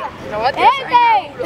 No va a tirar seguro.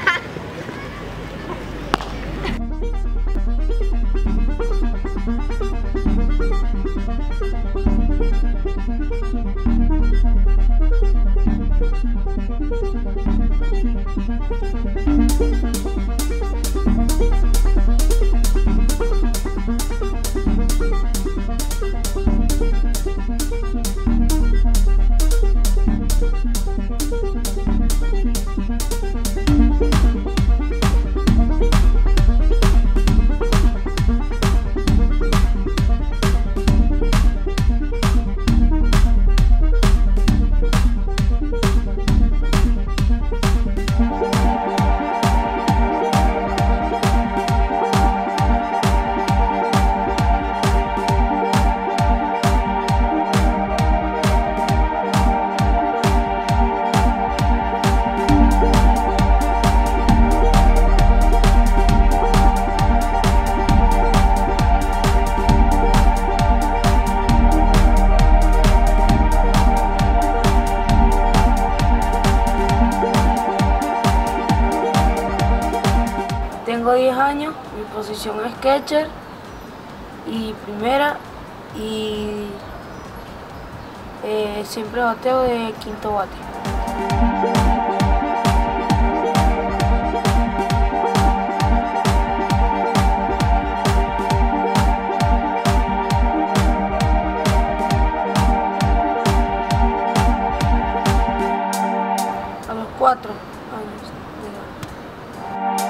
Tengo 10 años, mi posición es catcher y primera y siempre bateo de quinto bate. A los 4 años de edad.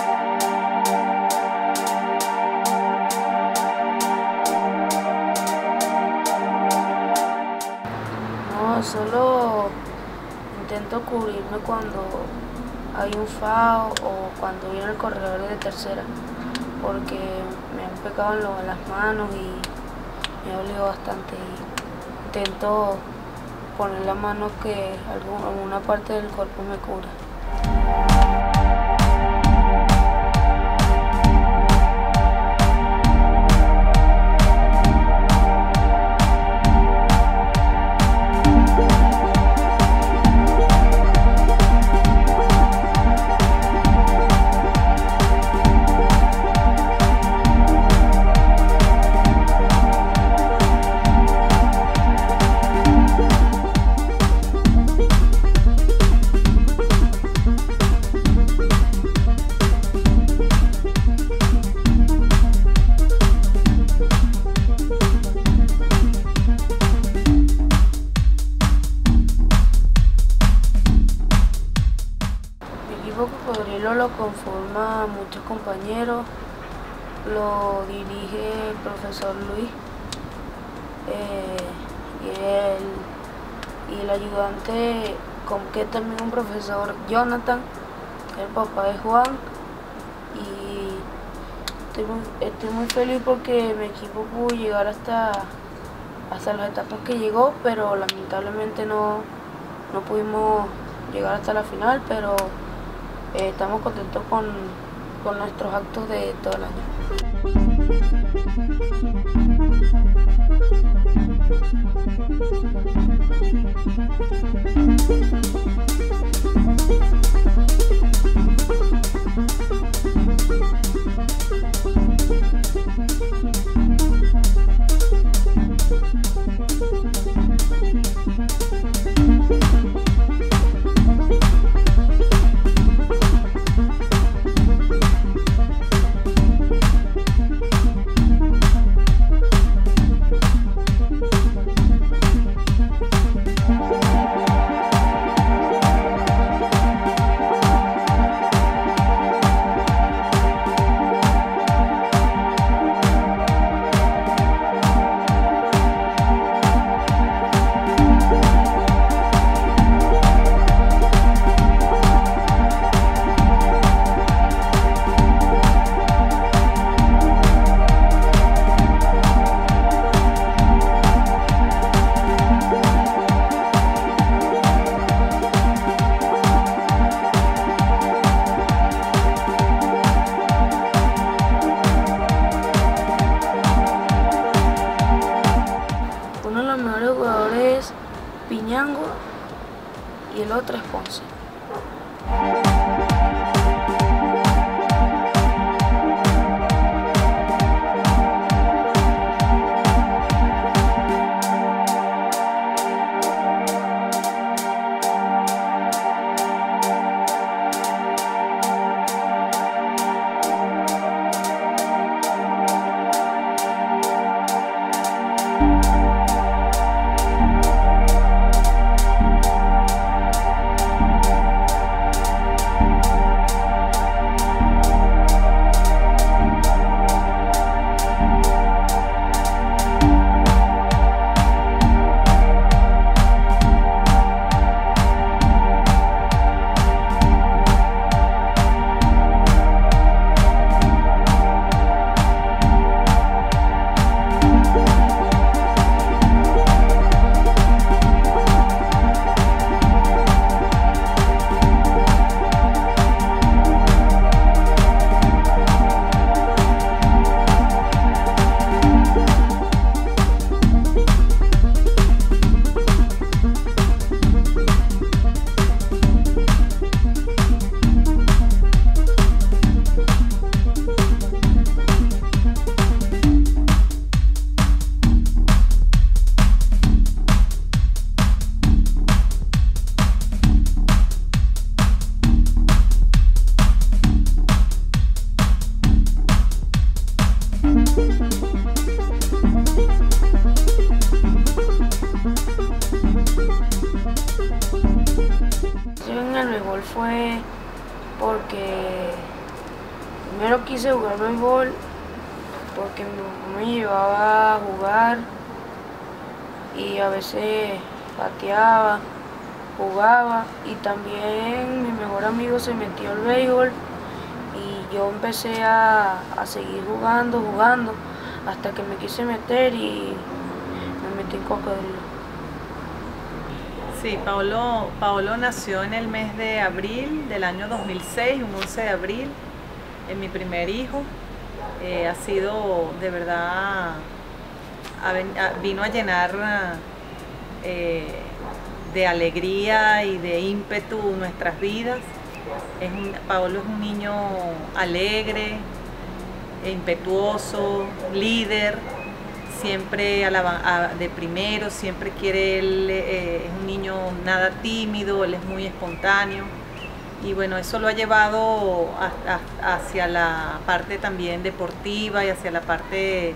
No, solo intento cubrirme cuando hay un foul o cuando viene el corredor de tercera, porque me han pegado en las manos y me ha dolido bastante. Y intento poner la mano que alguna parte del cuerpo me cubra. El equipo Cocodrilo lo conforma muchos compañeros, lo dirige el profesor Luis y el ayudante, que es también un profesor, Jonathan, el papá de Juan, y estoy muy feliz porque mi equipo pudo llegar hasta las etapas que llegó, pero lamentablemente no pudimos llegar hasta la final, pero estamos contentos con nuestros actos de todo el año. al béisbol fue porque primero quise jugar béisbol porque mi mamá me llevaba a jugar y a veces pateaba, jugaba, y también mi mejor amigo se metió al béisbol y yo empecé a seguir jugando, hasta que me quise meter y me metí en Cocodrilo. Sí, Paolo nació en el mes de abril del año 2006, un 11 de abril, es mi primer hijo. Ha sido de verdad, vino a llenar de alegría y de ímpetu nuestras vidas. Paolo es un niño alegre, impetuoso, líder, siempre de primero, siempre quiere él, es un niño nada tímido, él es muy espontáneo. Y bueno, eso lo ha llevado hacia la parte también deportiva y hacia la parte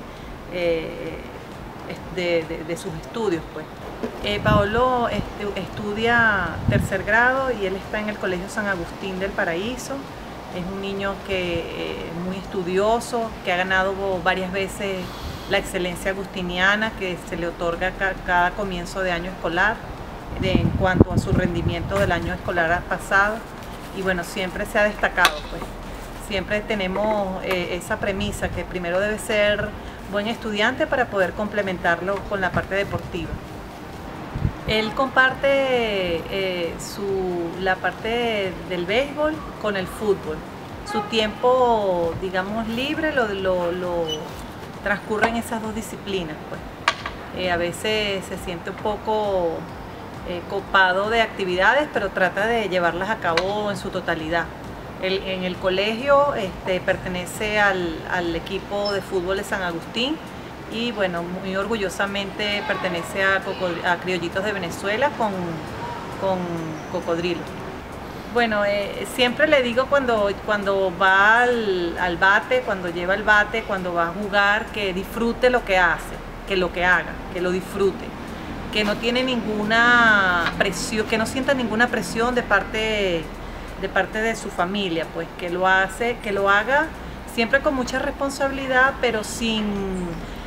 de sus estudios, pues. Paolo estudia tercer grado y él está en el Colegio San Agustín del Paraíso. Es un niño que es muy estudioso, que ha ganado varias veces la excelencia agustiniana que se le otorga cada comienzo de año escolar en cuanto a su rendimiento del año escolar pasado. Y bueno, siempre se ha destacado, pues. Siempre tenemos esa premisa que primero debe ser buen estudiante para poder complementarlo con la parte deportiva. Él comparte la parte del béisbol con el fútbol. Su tiempo, digamos, libre lo transcurre en esas dos disciplinas, pues. A veces se siente un poco copado de actividades, pero trata de llevarlas a cabo en su totalidad. En el colegio pertenece al equipo de fútbol de San Agustín y bueno, muy orgullosamente pertenece a Criollitos de Venezuela con Cocodrilo. Bueno, siempre le digo cuando va al bate, cuando lleva el bate, cuando va a jugar, que disfrute lo que hace, que lo que haga, que lo disfrute, que no tiene ninguna presión, que no sienta ninguna presión de parte de su familia, pues que lo haga siempre con mucha responsabilidad, pero sin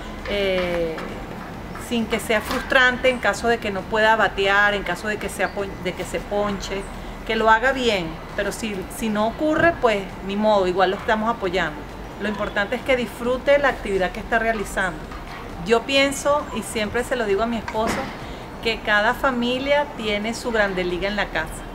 que sea frustrante en caso de que no pueda batear, en caso de que se ponche, que lo haga bien, pero si no ocurre, pues ni modo, igual lo estamos apoyando. Lo importante es que disfrute la actividad que está realizando. Yo pienso, y siempre se lo digo a mi esposo, que cada familia tiene su Grande Liga en la casa.